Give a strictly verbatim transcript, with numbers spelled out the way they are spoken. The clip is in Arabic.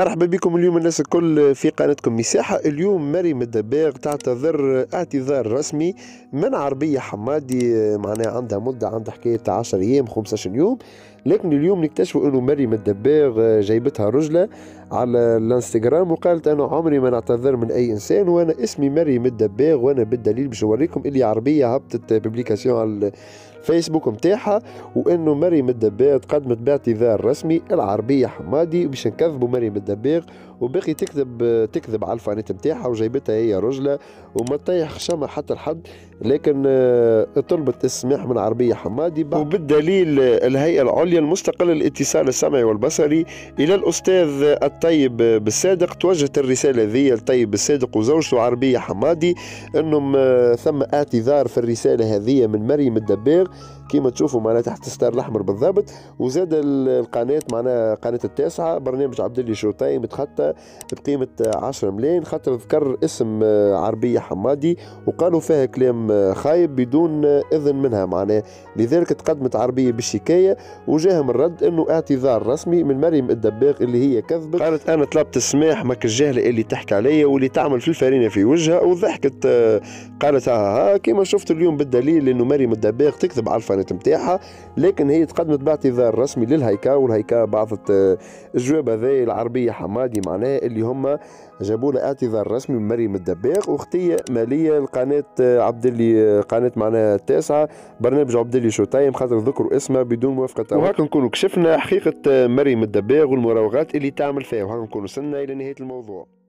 مرحبا بكم اليوم الناس الكل في قناتكم مساحة. اليوم مريم الدباغ تعتذر اعتذار رسمي من عربية حمادي، معناها عندها مدة، عندها حكاية عشرة أيام خمسة عشر يوم، لكن اليوم نكتشفوا انه مريم الدباغ جايبتها رجلة على الانستغرام وقالت انا عمري ما نعتذر من اي انسان وانا اسمي مريم الدباغ، وانا بالدليل باش نوريكم اللي عربية هبطت ببليكاسيون على الفيسبوك متاعها، وانه مريم الدباغ تقدمت باعتذار رسمي العربية حمادي باش نكذبوا مريم الدباغ، وباقي تكذب تكذب على الفانيت نتاعها وجايبتها هي رجلة وما تطيح خشمها حتى لحد، لكن طلبت السماح من عربية حمادي، وبالدليل الهيئة العليا المستقلة للاتصال السمعي والبصري إلى الأستاذ الطيب بالصادق توجهت الرسالة ذي الطيب بالصادق وزوجته عربية حمادي أنهم ثم اعتذار في الرسالة هذه من مريم الدباغ كما تشوفوا معنا تحت الستار الأحمر بالضبط. وزاد القناة معنا قناة التاسعة برنامج عبد الله شو تايم تخطى بقيمة عشرة ملايين خاطر ذكر اسم عربية حمادي وقالوا فيها كلام خايب بدون إذن منها معنا، لذلك تقدمت عربية بالشكاية وجاهم الرد انه اعتذار رسمي من مريم الدباغ اللي هي كذبت، قالت انا طلبت السماح ماك الجهله اللي تحكي عليا واللي تعمل في الفرينه في وجهها، وضحكت قالت ها ها كما شفت اليوم بالدليل انه مريم الدباغ تكذب على الفانيت نتاعها، لكن هي تقدمت باعتذار رسمي للهيكا، والهيكا بعثت الجواب هذا العربيه حمادي معناه اللي هم جابوا لها اعتذار رسمي من مريم الدباغ واختيه ماليه لقناه عبد الله قناه معناها التاسعه برنامج عبد الله شو تايم خاطر ذكروا اسمها بدون موافقه، وهكا نكونوا كشفنا حقيقه مريم الدباغ والمراوغات اللي تعمل فيها، وهكا نكونوا وصلنا الى نهايه الموضوع.